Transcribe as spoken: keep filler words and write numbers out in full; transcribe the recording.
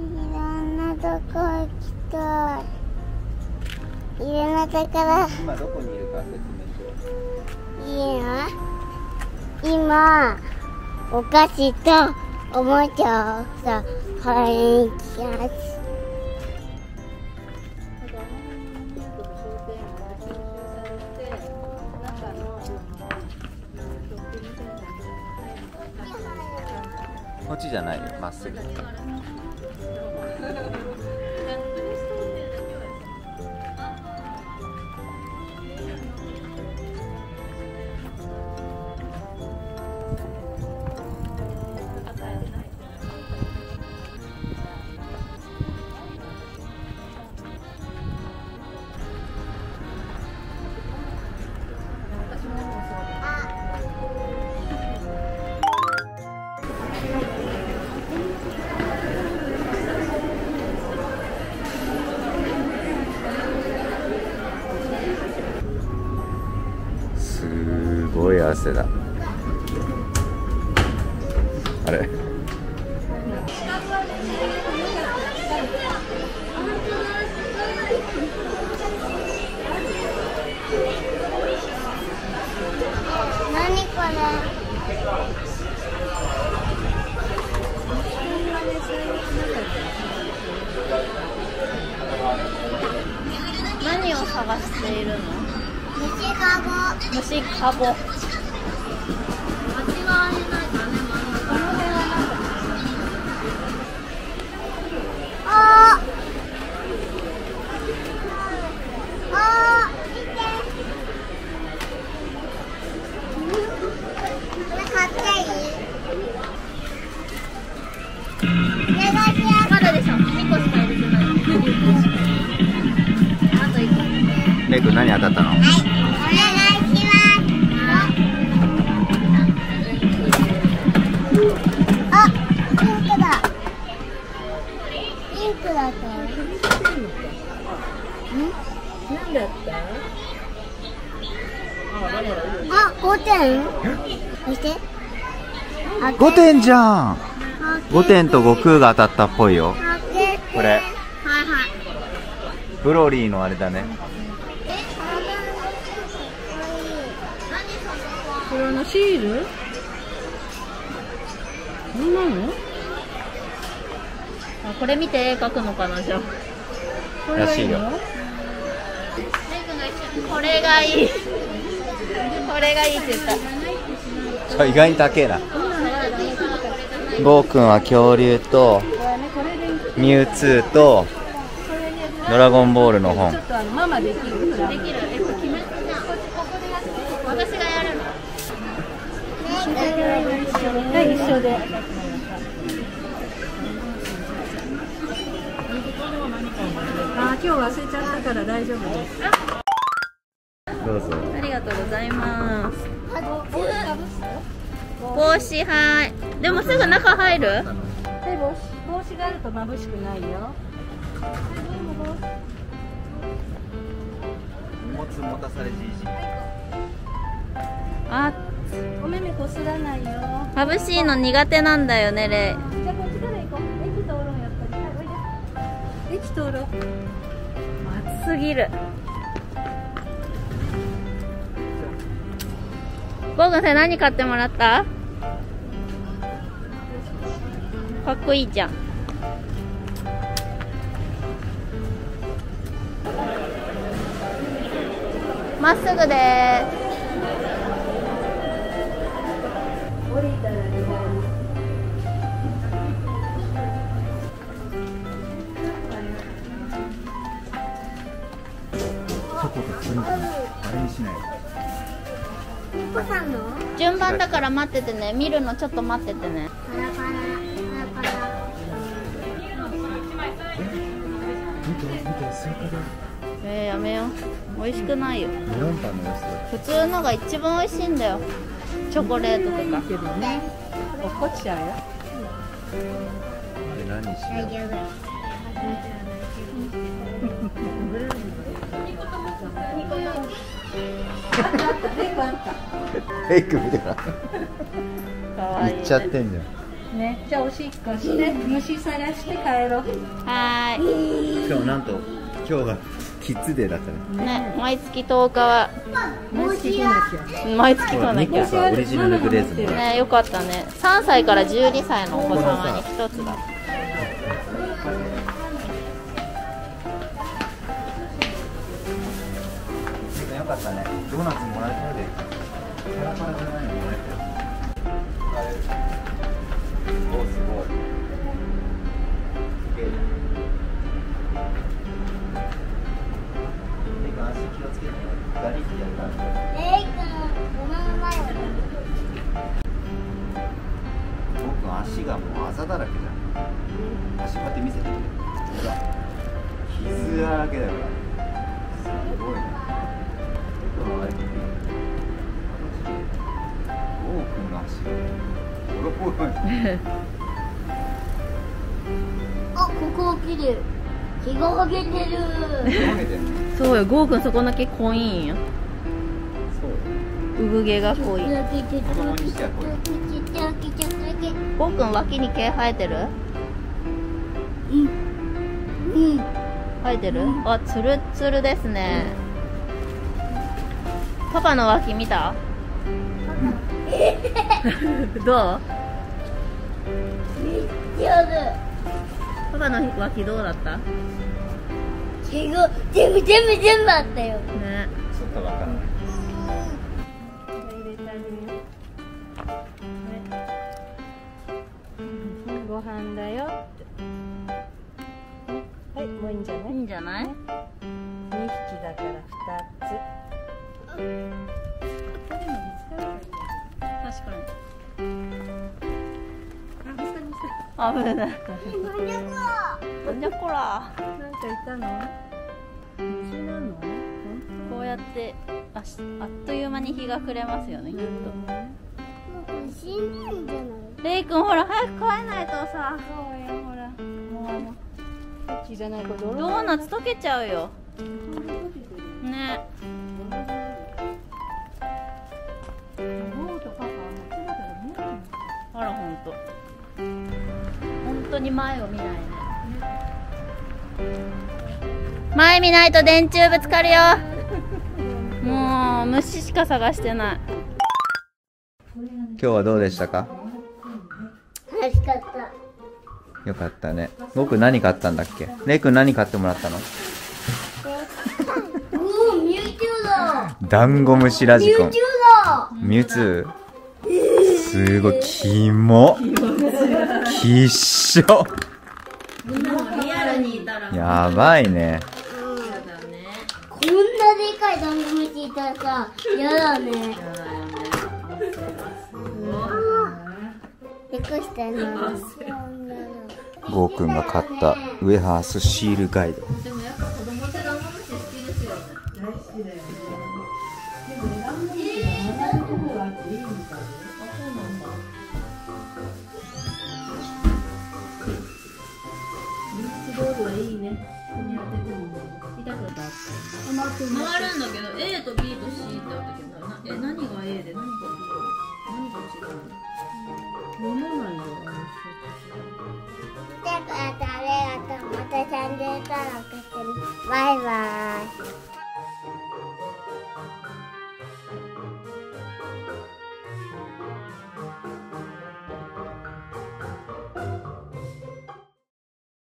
ろんなとこ行きたい。いろんなところ。 今どこにいるか説明しよいいよ。今お菓子とおもちゃをさ買いに行きます。 こっちじゃないよ、まっすぐ。すごい汗だ。あれ。 何これ。 何を探しているの？ 虫かご。 虫かご。 あーあー、見て。これ買っていい？お願いします。 まだでしょ。にこしか入れてない。あといっこ。 レイ君何当たったの？ はい、お願いします。あ、ピンクだ。ピンクだった。 何だった？ あ、ごてん。見て。 ごてんじゃん。 開けてごてんと悟空が当たったっぽいよ。 開けて。 これはいはい。 ブロリーのあれだね。 これのシール？何なの？あ、これ見て絵描くのかなじゃあ。これがいいの？ らしこれがいい。これがいいって言った。 そう、意外に高えな。ゴーくんは恐竜とミュウツーとドラゴンボールの本。 ちょっとあのママできる？できる。えっと決め。私がやるの。はい、一緒で。あ、今日忘れちゃったから大丈夫です。 どうぞ。 ありがとうございます。帽子、はい。でもすぐ中入る？はい、帽子、帽子があると眩しくないよ。 荷物持たされじいじ。 あ、お目目こすらないよ。眩しいの苦手なんだよね、レイ。じゃあこっちから行こう。駅通ろう、やっぱり。はい、おいで。駅通ろう。暑すぎる。ゴーくん、それ何買ってもらった？かっこいいじゃん。まっすぐでーす。降りたら左。 そことつるあれにしない。 ピコさんの？ 順番だから待っててね。見るのちょっと待っててね。 パラパラパラパラ。 見て見てスイカだ。 えー、やめよう。美味しくないよ。 メロンパンのやつだ。 普通のが一番美味しいんだよ。チョコレートとか。けどね。落っこちちゃうよ。 で何にしよう。 大丈夫。 レイ君見てた。 かわいい、ね。 いっちゃってんじゃん。 めっちゃおしっこして虫探して帰ろう。はーい。 しかもなんと今日がキッズデーだったね。 ね、毎月とおかはもしや毎月となニきゃコがオリジナルグレーズもらね、よかったね。さんさいからじゅうにさいのお子様にひとつだ。 よかったね。ドーナツもらえたのでパラパラじゃないのもらえたよ。お、すごい。すげえ。レイ君足気をつけてね。ガリってやったんで。 レイ君ごまんまよ。 僕足がもうあざだらけじゃん。足こうやって見せてみて。ほら傷だらけだからすごいね。ゴーくんの足がボロボロにあ、ここ綺麗。毛がはげてる。 そうよ、ゴーくんそこだけ濃いんよ。 そう産毛が濃い。 子供にしては濃い。 ゴーくん脇に毛生えてる？ うんうん。 生えてる？あ、つるつるですね。パパの脇見た？どう？ めっちゃある。 パパの脇どうだった？ 毛が全部全部全部あったよ。 ね。 ちょっとわかんない。 ご飯だよって。はい、もういいんじゃない？いいんじゃない？にひきだからふたつ。確かに。あ、危ない。なんじゃこら。なんかいたの？虫なの？こうやってあしあっという間に日が暮れますよね、きっと。 死んでんじゃない？ レイ君ほら早く帰らないとさ。そうよほら。もうドーナツ溶けちゃうよ。ね。あら本当。本当に前を見ないね。前見ないと電柱ぶつかるよ。もう虫しか探してない。 今日はどうでしたか？ 楽しかった。 よかったね。僕何買ったんだっけ？レイ君何買ってもらったの？ おお、ミュウツーだ。 ダンゴムシラジコン。 ミュウツーだ。 ミュウツー？すごい、キモ。きっしょ。 リアルにいたらやばいね。 こんなでかいダンゴムシいたらさ、やだね。びっくりしたな。 ゴーくんが買ったウエハースシールガイド。 でもやっぱ子供ってダンゴムシ好きですよね。大好きだよね。でもダンゴムシが長いところがあっていいみたい。あ、そうなんだ。ビーチボールはいいね。ここに当てても痛くなった。回るんだけど A と B と C ってあったけど、なえ何が A で何が B で何が違うの？飲まないよ。 だから誰がとまたチャンネル登録してね。バイバイ。